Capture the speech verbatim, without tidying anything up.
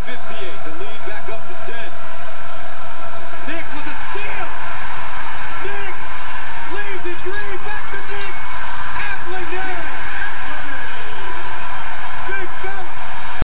fifty-eight, the lead back up to ten. Nix with a steal. Nix leaves it green, back to Nix.